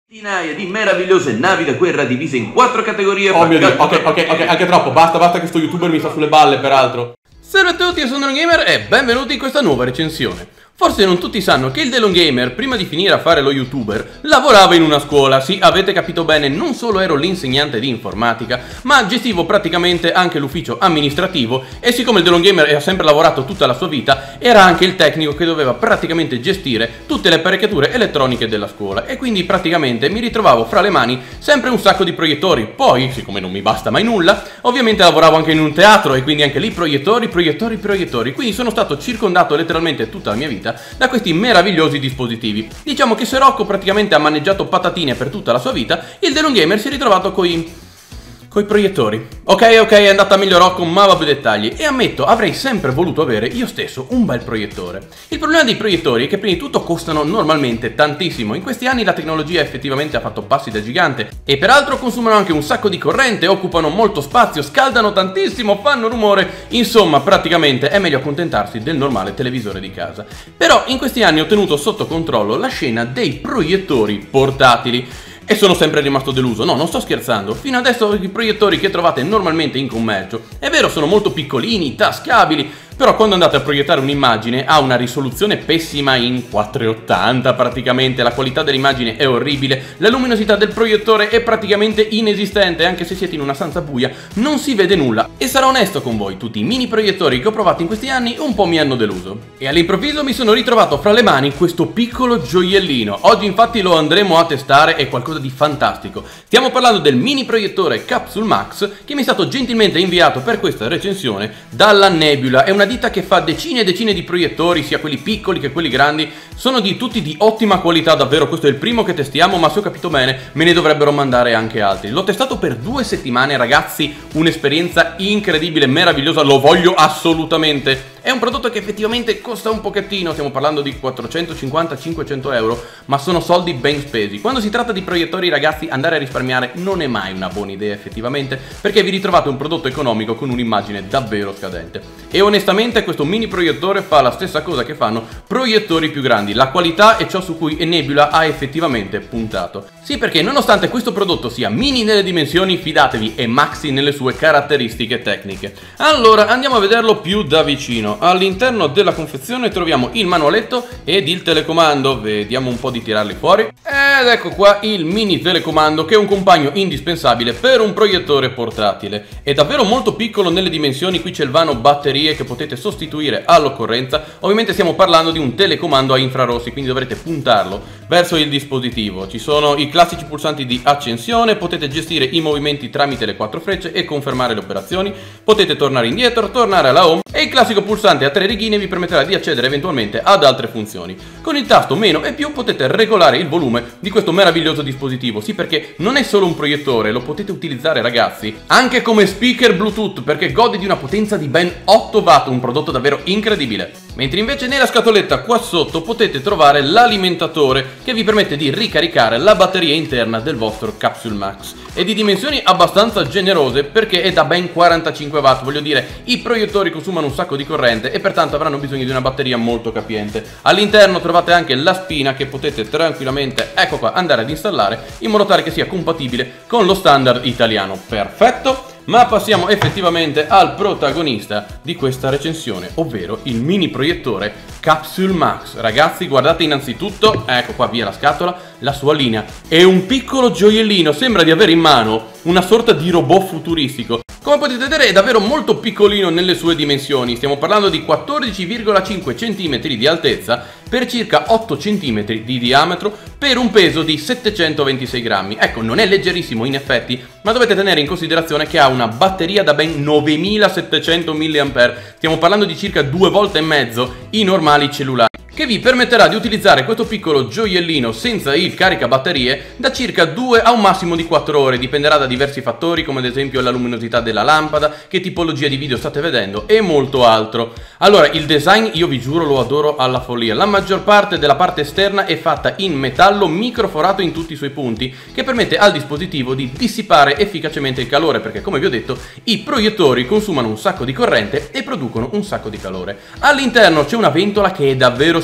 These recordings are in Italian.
Centinaia di meravigliose navi da guerra divise in 4 categorie. Oh mio Dio, ok, anche troppo, basta che sto youtuber mi sta sulle balle peraltro. Salve a tutti, io sono DeLongGamer e benvenuti in questa nuova recensione. Forse non tutti sanno che il DeLongGamer, prima di finire a fare lo youtuber, lavorava in una scuola. Sì, avete capito bene, non solo ero l'insegnante di informatica, ma gestivo praticamente anche l'ufficio amministrativo. E siccome il DeLongGamer ha sempre lavorato tutta la sua vita, era anche il tecnico che doveva praticamente gestire tutte le apparecchiature elettroniche della scuola. E quindi praticamente mi ritrovavo fra le mani sempre un sacco di proiettori. Poi, siccome non mi basta mai nulla, ovviamente lavoravo anche in un teatro e quindi anche lì proiettori. Quindi sono stato circondato letteralmente tutta la mia vita da questi meravigliosi dispositivi. Diciamo che se Rocco praticamente ha maneggiato patatine per tutta la sua vita, il DeLongGamer si è ritrovato coi proiettori. Ok, è andata meglio Rocco, ma vabbè dettagli. E ammetto, avrei sempre voluto avere io stesso un bel proiettore. Il problema dei proiettori è che prima di tutto costano normalmente tantissimo. In questi anni la tecnologia effettivamente ha fatto passi da gigante e peraltro consumano anche un sacco di corrente, occupano molto spazio, scaldano tantissimo, fanno rumore. Insomma, praticamente è meglio accontentarsi del normale televisore di casa. Però in questi anni ho tenuto sotto controllo la scena dei proiettori portatili. E sono sempre rimasto deluso, no, non sto scherzando. Fino adesso i proiettori che trovate normalmente in commercio, è vero, sono molto piccolini, tascabili, però quando andate a proiettare un'immagine ha una risoluzione pessima in 480 praticamente, la qualità dell'immagine è orribile, la luminosità del proiettore è praticamente inesistente, anche se siete in una stanza buia non si vede nulla. E sarò onesto con voi, tutti i mini proiettori che ho provato in questi anni un po' mi hanno deluso. E all'improvviso mi sono ritrovato fra le mani questo piccolo gioiellino. Oggi infatti lo andremo a testare, è qualcosa di fantastico. Stiamo parlando del mini proiettore Capsule Max che mi è stato gentilmente inviato per questa recensione dalla Nebula. È una ditta che fa decine e decine di proiettori, sia quelli piccoli che quelli grandi, sono tutti di ottima qualità, davvero. Questo è il primo che testiamo, ma se ho capito bene me ne dovrebbero mandare anche altri. L'ho testato per 2 settimane ragazzi, un'esperienza incredibile, meravigliosa, lo voglio assolutamente. È un prodotto che effettivamente costa un pochettino, stiamo parlando di 450-500 euro, ma sono soldi ben spesi. Quando si tratta di proiettori ragazzi, andare a risparmiare non è mai una buona idea effettivamente, perché vi ritrovate un prodotto economico con un'immagine davvero scadente. E onestamente questo mini proiettore fa la stessa cosa che fanno proiettori più grandi. La qualità è ciò su cui Nebula ha effettivamente puntato. Sì, perché nonostante questo prodotto sia mini nelle dimensioni, fidatevi, è maxi nelle sue caratteristiche tecniche. Allora, andiamo a vederlo più da vicino. All'interno della confezione troviamo il manualetto ed il telecomando. Vediamo un po' di tirarli fuori. Ed ecco qua il mini telecomando, che è un compagno indispensabile per un proiettore portatile. È davvero molto piccolo nelle dimensioni, qui c'è il vano batterie che potete sostituire all'occorrenza. Ovviamente stiamo parlando di un telecomando a infrarossi, quindi dovrete puntarlo verso il dispositivo. Ci sono i classici pulsanti di accensione, potete gestire i movimenti tramite le 4 frecce e confermare le operazioni, potete tornare indietro, tornare alla home, e il classico pulsante a 3 righine vi permetterà di accedere eventualmente ad altre funzioni. Con il tasto meno e più potete regolare il volume di questo meraviglioso dispositivo. Sì, perché non è solo un proiettore, lo potete utilizzare ragazzi anche come speaker Bluetooth, perché gode di una potenza di ben 8 watt, un prodotto davvero incredibile. Mentre invece nella scatoletta qua sotto potete trovare l'alimentatore che vi permette di ricaricare la batteria interna del vostro Capsule Max. È di dimensioni abbastanza generose perché è da ben 45 watt, voglio dire, i proiettori consumano un sacco di corrente e pertanto avranno bisogno di una batteria molto capiente. All'interno trovate anche la spina che potete tranquillamente, ecco qua, andare ad installare in modo tale che sia compatibile con lo standard italiano. Perfetto! Ma passiamo effettivamente al protagonista di questa recensione, ovvero il mini proiettore Capsule Max. Ragazzi, guardate innanzitutto, ecco qua via la scatola, la sua linea. È un piccolo gioiellino, sembra di avere in mano una sorta di robot futuristico. Come potete vedere è davvero molto piccolino nelle sue dimensioni, stiamo parlando di 14,5 cm di altezza per circa 8 cm di diametro per un peso di 726 grammi. Ecco, non è leggerissimo in effetti, ma dovete tenere in considerazione che ha una batteria da ben 9700 mAh, stiamo parlando di circa 2 volte e mezzo i normali cellulari, che vi permetterà di utilizzare questo piccolo gioiellino senza il caricabatterie da circa 2 a un massimo di 4 ore, dipenderà da diversi fattori come ad esempio la luminosità della lampada, che tipologia di video state vedendo e molto altro. Allora, il design io vi giuro lo adoro alla follia. La maggior parte della parte esterna è fatta in metallo microforato in tutti i suoi punti, che permette al dispositivo di dissipare efficacemente il calore, perché come vi ho detto i proiettori consumano un sacco di corrente e producono un sacco di calore. All'interno c'è una ventola che è davvero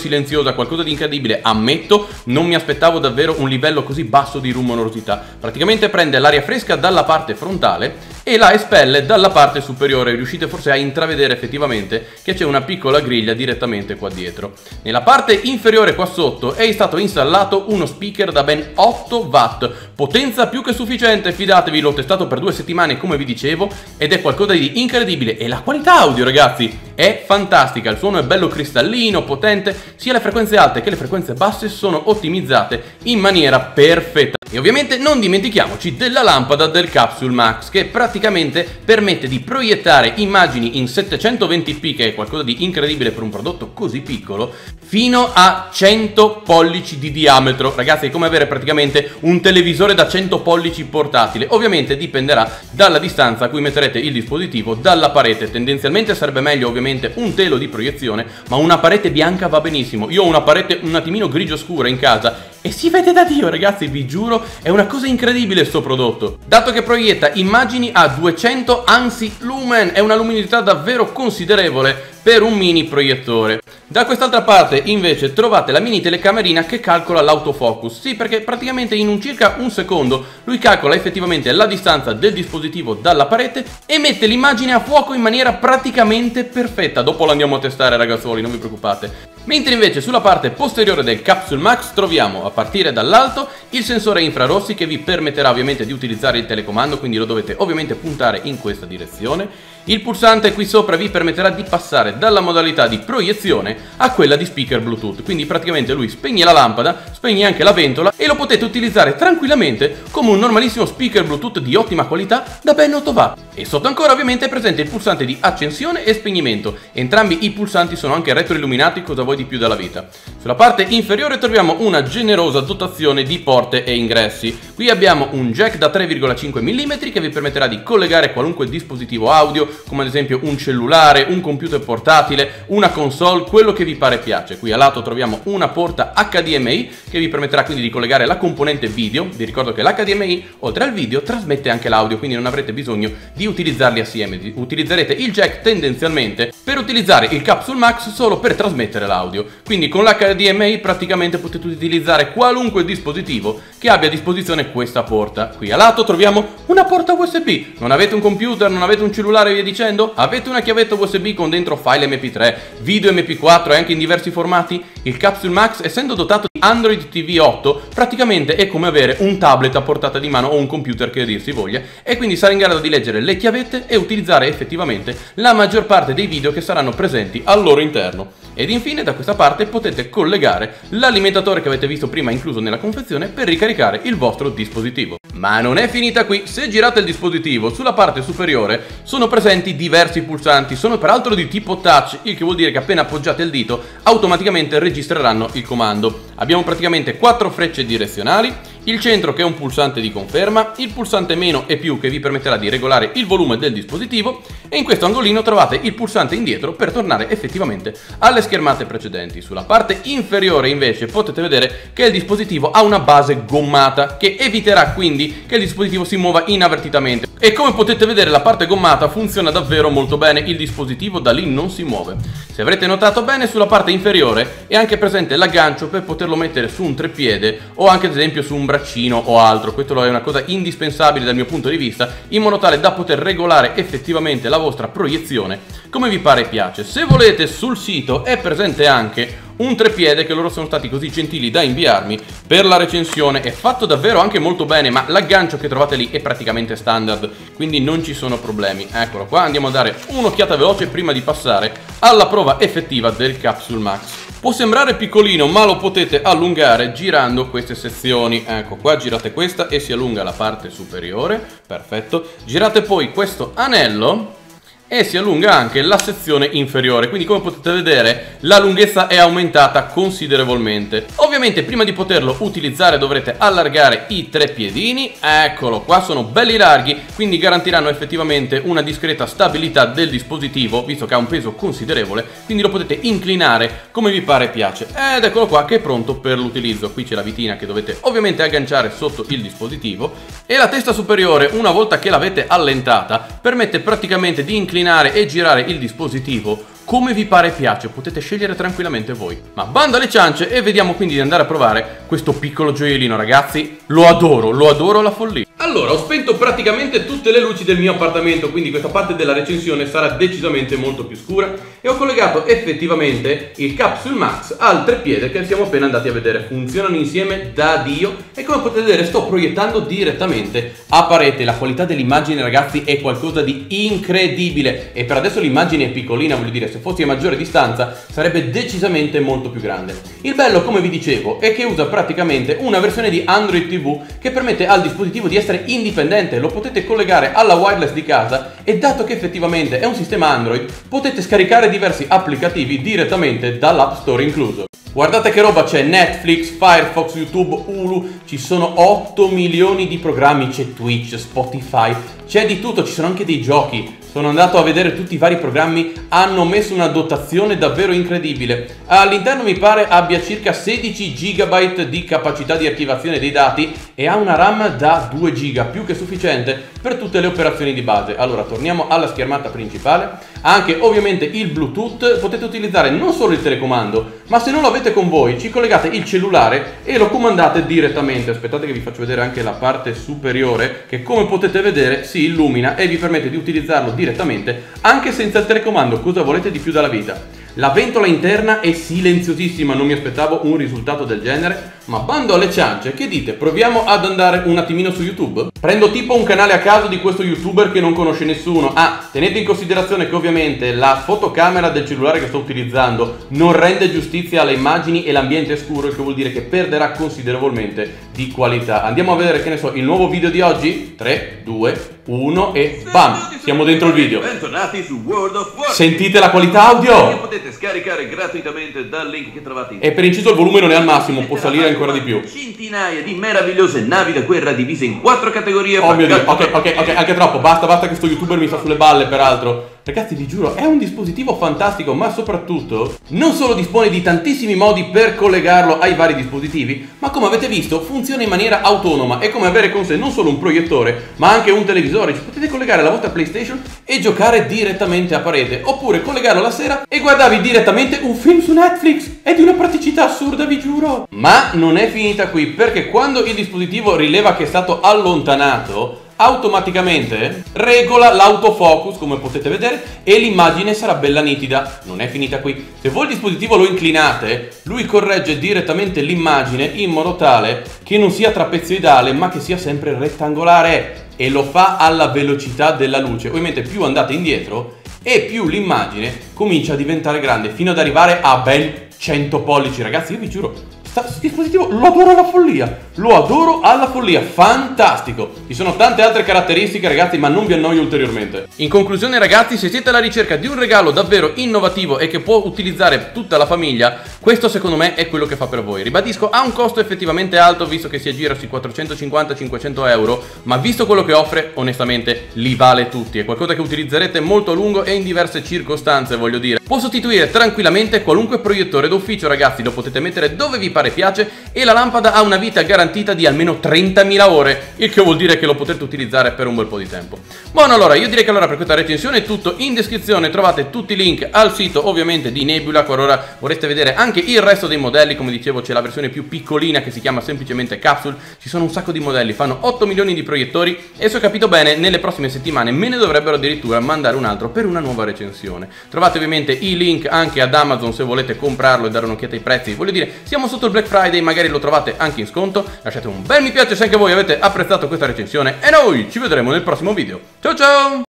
silenziosa, qualcosa di incredibile, ammetto, non mi aspettavo davvero un livello così basso di rumorosità. Praticamente prende l'aria fresca dalla parte frontale e la espelle dalla parte superiore. Riuscite forse a intravedere effettivamente che c'è una piccola griglia direttamente qua dietro. Nella parte inferiore qua sotto è stato installato uno speaker da ben 8 watt, potenza più che sufficiente, fidatevi, l'ho testato per 2 settimane come vi dicevo ed è qualcosa di incredibile. E la qualità audio, ragazzi, è fantastica, il suono è bello cristallino, potente, sia le frequenze alte che le frequenze basse sono ottimizzate in maniera perfetta. E ovviamente non dimentichiamoci della lampada del Capsule Max, che praticamente permette di proiettare immagini in 720p, che è qualcosa di incredibile per un prodotto così piccolo, fino a 100 pollici di diametro. Ragazzi, è come avere praticamente un televisore da 100 pollici portatile. Ovviamente dipenderà dalla distanza a cui metterete il dispositivo dalla parete. Tendenzialmente sarebbe meglio ovviamente un telo di proiezione, ma una parete bianca va benissimo. Io ho una parete un attimino grigio scura in casa e si vede da Dio, ragazzi, vi giuro, è una cosa incredibile sto prodotto. Dato che proietta immagini a 200 ANSI lumen, è una luminosità davvero considerevole per un mini proiettore. Da quest'altra parte invece trovate la mini telecamerina che calcola l'autofocus. Sì, perché praticamente in circa un secondo lui calcola effettivamente la distanza del dispositivo dalla parete e mette l'immagine a fuoco in maniera praticamente perfetta. Dopo lo andiamo a testare, ragazzuoli, non vi preoccupate. Mentre invece sulla parte posteriore del Capsule Max troviamo, a partire dall'alto, il sensore infrarossi che vi permetterà ovviamente di utilizzare il telecomando, quindi lo dovete ovviamente puntare in questa direzione. Il pulsante qui sopra vi permetterà di passare dalla modalità di proiezione a quella di speaker Bluetooth, quindi praticamente lui spegne la lampada, spegne anche la ventola e lo potete utilizzare tranquillamente come un normalissimo speaker Bluetooth di ottima qualità da ben 8 watt. E sotto ancora ovviamente è presente il pulsante di accensione e spegnimento. Entrambi i pulsanti sono anche retroilluminati, cosa vuoi di più dalla vita. Sulla parte inferiore troviamo una generosa dotazione di porte e ingressi. Qui abbiamo un jack da 3,5 mm che vi permetterà di collegare qualunque dispositivo audio, come ad esempio un cellulare, un computer portatile, una console, quello che vi pare piace. Qui a lato troviamo una porta HDMI che vi permetterà quindi di collegare la componente video. Vi ricordo che l'HDMI oltre al video trasmette anche l'audio, quindi non avrete bisogno di utilizzarli assieme. Utilizzerete il jack tendenzialmente per utilizzare il Capsule Max solo per trasmettere l'audio. Quindi con l'HDMI praticamente potete utilizzare qualunque dispositivo che abbia a disposizione questa porta. Qui a lato troviamo una porta USB. Non avete un computer, non avete un cellulare e via dicendo? Avete una chiavetta USB con dentro file MP3, video MP4 e anche in diversi formati? Il Capsule Max, essendo dotato di Android TV 8, praticamente è come avere un tablet a portata di mano o un computer che dir si voglia, e quindi sarà in grado di leggere le chiavette e utilizzare effettivamente la maggior parte dei video che saranno presenti al loro interno. Ed infine da questa parte potete collegare l'alimentatore che avete visto prima incluso nella confezione per ricaricare il vostro dispositivo. Ma non è finita qui. Se girate il dispositivo, sulla parte superiore sono presenti diversi pulsanti, sono peraltro di tipo touch, il che vuol dire che appena appoggiate il dito automaticamente registreranno il comando. Abbiamo praticamente 4 frecce direzionali, il centro che è un pulsante di conferma, il pulsante meno e più che vi permetterà di regolare il volume del dispositivo e in questo angolino trovate il pulsante indietro per tornare effettivamente alle schermate precedenti. Sulla parte inferiore invece potete vedere che il dispositivo ha una base gommata che eviterà quindi che il dispositivo si muova inavvertitamente, e come potete vedere la parte gommata funziona davvero molto bene, il dispositivo da lì non si muove. Se avrete notato bene, sulla parte inferiore è anche presente l'aggancio per poterlo mettere su un treppiede o anche ad esempio su un braccino o altro. Questo è una cosa indispensabile dal mio punto di vista, in modo tale da poter regolare effettivamente la vostra proiezione come vi pare e piace. Se volete, sul sito è presente anche un treppiede che loro sono stati così gentili da inviarmi per la recensione. È fatto davvero anche molto bene, ma l'aggancio che trovate lì è praticamente standard, quindi non ci sono problemi. Eccolo qua, andiamo a dare un'occhiata veloce prima di passare alla prova effettiva del Capsule Max. Può sembrare piccolino, ma lo potete allungare girando queste sezioni. Ecco qua, girate questa e si allunga la parte superiore, perfetto. Girate poi questo anello e si allunga anche la sezione inferiore, quindi come potete vedere la lunghezza è aumentata considerevolmente. Ovviamente prima di poterlo utilizzare dovrete allargare i tre piedini, eccolo qua, sono belli larghi, quindi garantiranno effettivamente una discreta stabilità del dispositivo, visto che ha un peso considerevole, quindi lo potete inclinare come vi pare e piace. Ed eccolo qua che è pronto per l'utilizzo. Qui c'è la vitina che dovete ovviamente agganciare sotto il dispositivo, e la testa superiore, una volta che l'avete allentata, permette praticamente di inclinare e girare il dispositivo come vi pare e piace, potete scegliere tranquillamente voi. Ma bando alle ciance e vediamo quindi di andare a provare questo piccolo gioiellino, ragazzi. Lo adoro alla follia. Allora, ho spento praticamente tutte le luci del mio appartamento, quindi questa parte della recensione sarà decisamente molto più scura, e ho collegato effettivamente il Capsule Max al treppiede che siamo appena andati a vedere. Funzionano insieme da Dio e come potete vedere sto proiettando direttamente a parete. La qualità dell'immagine, ragazzi, è qualcosa di incredibile, e per adesso l'immagine è piccolina, voglio dire, se fossi a maggiore distanza sarebbe decisamente molto più grande. Il bello, come vi dicevo, è che usa praticamente una versione di Android TV che permette al dispositivo di essere indipendente. Lo potete collegare alla wireless di casa e, dato che effettivamente è un sistema Android, potete scaricare diversi applicativi direttamente dall'App Store incluso. Guardate che roba, c'è Netflix, Firefox, YouTube, Hulu, ci sono 8 milioni di programmi, c'è Twitch, Spotify, c'è di tutto, ci sono anche dei giochi. Sono andato a vedere tutti i vari programmi, hanno messo una dotazione davvero incredibile. All'interno mi pare abbia circa 16 GB di capacità di archiviazione dei dati e ha una RAM da 2 GB, più che sufficiente per tutte le operazioni di base. Allora, torniamo alla schermata principale. Ha anche ovviamente il Bluetooth, potete utilizzare non solo il telecomando, ma se non lo avete con voi ci collegate il cellulare e lo comandate direttamente. Aspettate che vi faccio vedere anche la parte superiore, che come potete vedere si illumina e vi permette di utilizzarlo direttamente anche senza il telecomando. Cosa volete di più dalla vita? La ventola interna è silenziosissima, non mi aspettavo un risultato del genere, ma bando alle ciance, che dite? Proviamo ad andare un attimino su YouTube? Prendo tipo un canale a caso di questo youtuber che non conosce nessuno. Tenete in considerazione che ovviamente la fotocamera del cellulare che sto utilizzando non rende giustizia alle immagini e l'ambiente è scuro, il che vuol dire che perderà considerevolmente di qualità. Andiamo a vedere, che ne so, il nuovo video di oggi. 3, 2, 1 e bam! Siamo dentro il video. Bentornati su World of Warcraft. Sentite la qualità audio? Che potete scaricare gratuitamente dal link che trovate in E per inciso il volume non è al massimo, può salire ancora di più. Centinaia di meravigliose navi da guerra divise in 4 categorie. Oh mio Dio, ok, anche troppo, basta che sto youtuber mi sta sulle balle, peraltro. Ragazzi, vi giuro, è un dispositivo fantastico, ma soprattutto non solo dispone di tantissimi modi per collegarlo ai vari dispositivi, ma come avete visto funziona in maniera autonoma. È come avere con sé non solo un proiettore, ma anche un televisore. Ci potete collegare alla vostra PlayStation e giocare direttamente a parete, oppure collegarlo la sera e guardarvi direttamente un film su Netflix. È di una praticità assurda, vi giuro. Ma non è finita qui, perché quando il dispositivo rileva che è stato allontanato, automaticamente regola l'autofocus, come potete vedere, e l'immagine sarà bella nitida. Non è finita qui. Se voi il dispositivo lo inclinate, lui corregge direttamente l'immagine in modo tale che non sia trapezoidale, ma che sia sempre rettangolare, e lo fa alla velocità della luce. Ovviamente più andate indietro e più l'immagine comincia a diventare grande, fino ad arrivare a ben 100 pollici. Ragazzi, io vi giuro, questo dispositivo lo adoro alla follia, fantastico. Ci sono tante altre caratteristiche, ragazzi, ma non vi annoio ulteriormente. In conclusione, ragazzi, se siete alla ricerca di un regalo davvero innovativo e che può utilizzare tutta la famiglia, questo secondo me è quello che fa per voi. Ribadisco, ha un costo effettivamente alto, visto che si aggira sui 450-500 euro, ma visto quello che offre, onestamente li vale tutti. È qualcosa che utilizzerete molto a lungo e in diverse circostanze, voglio dire. Può sostituire tranquillamente qualunque proiettore d'ufficio, ragazzi, lo potete mettere dove vi pare piace, e la lampada ha una vita garantita di almeno 30.000 ore, il che vuol dire che lo potete utilizzare per un bel po' di tempo. Buono, allora io direi che allora per questa recensione è tutto. In descrizione trovate tutti i link al sito ovviamente di Nebula, qualora vorreste vedere anche il resto dei modelli. Come dicevo, c'è la versione più piccolina che si chiama semplicemente Capsule. Ci sono un sacco di modelli, fanno 8 milioni di proiettori, e se ho capito bene nelle prossime settimane me ne dovrebbero addirittura mandare un altro per una nuova recensione. Trovate ovviamente i link anche ad Amazon se volete comprarlo e dare un'occhiata ai prezzi. Voglio dire, siamo sotto il Black Friday, magari lo trovate anche in sconto. Lasciate un bel mi piace se anche voi avete apprezzato questa recensione e noi ci vedremo nel prossimo video. Ciao ciao!